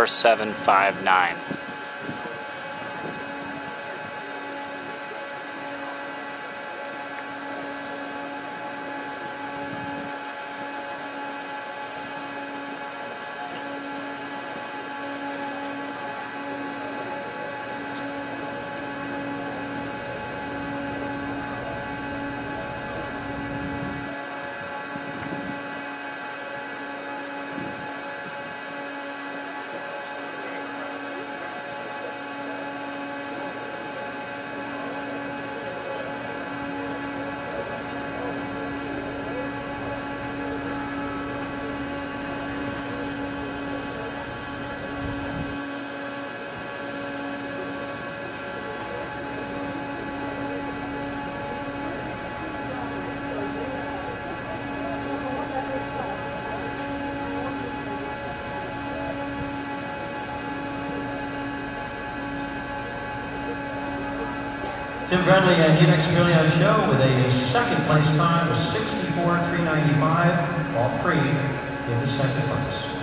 4759. Tim Gredley and UNEX Billy on Show with a second place time of 64.395, all three in the second place.